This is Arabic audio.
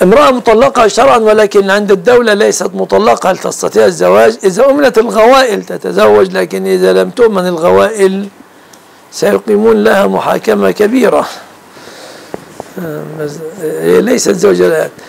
امرأة مطلقة شرعا ولكن عند الدولة ليست مطلقة، هل تستطيع الزواج؟ إذا أمنت الغوائل تتزوج، لكن إذا لم تؤمن الغوائل سيقيمون لها محاكمة كبيرة. هي ليست زوجة الآن.